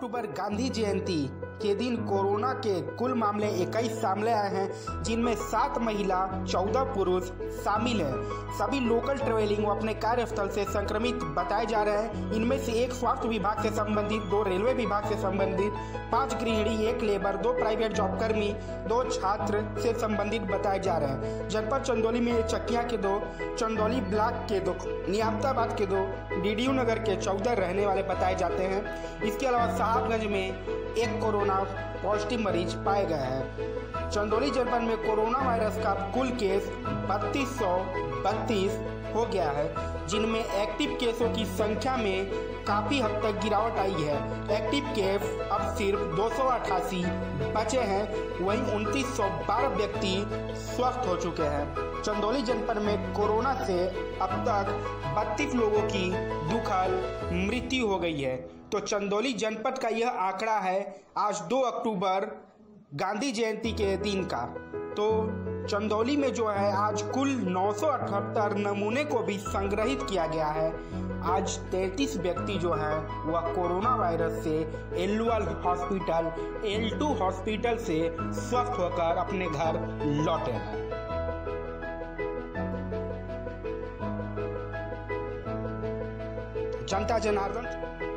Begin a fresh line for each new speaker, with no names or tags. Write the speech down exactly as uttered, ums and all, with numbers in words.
अक्टूबर गांधी जयंती के दिन कोरोना के कुल मामले इक्कीस सामने आए हैं, जिनमें सात महिला चौदह पुरुष शामिल हैं। सभी लोकल ट्रेवलिंग व अपने कार्यस्थल से संक्रमित बताए जा रहे हैं। इनमें से एक स्वास्थ्य विभाग से संबंधित, दो रेलवे विभाग से संबंधित, पांच गृहिणी, एक लेबर, दो प्राइवेट जॉब कर्मी, दो छात्र से संबंधित बताए जा रहे हैं। जनपद चंदौली में चकिया के दो, चंदौली ब्लॉक के दो, नियामताबाद के दो, डीडीयू नगर के चौदह रहने वाले बताए जाते हैं। इसके अलावा साहबगंज में एक कोरोना पॉजिटिव मरीज पाए गए हैं। चंदौली जनपद में कोरोना वायरस का कुल केस बत्तीस सौ बत्तीस हो गया है, जिनमें एक्टिव केसों की संख्या में काफी हद तक गिरावट आई है। एक्टिव केस अब सिर्फ दो सौ अट्ठासी बचे हैं, वहीं उनतीस सौ बारह व्यक्ति स्वस्थ हो चुके हैं। चंदौली जनपद में कोरोना से अब तक बत्तीस लोगों की दुखद मृत्यु हो गई है। तो चंदौली जनपद का यह आंकड़ा है आज दो अक्टूबर गांधी जयंती के दिन का। तो चंदौली में जो है आज कुल नौ सौ अठहत्तर नमूने को भी संग्रहित किया गया है। आज तैंतीस व्यक्ति जो है वह कोरोना वायरस से एलुअल हॉस्पिटल एल टू हॉस्पिटल से स्वस्थ होकर अपने घर लौटे हैं। जनता जनार्दन।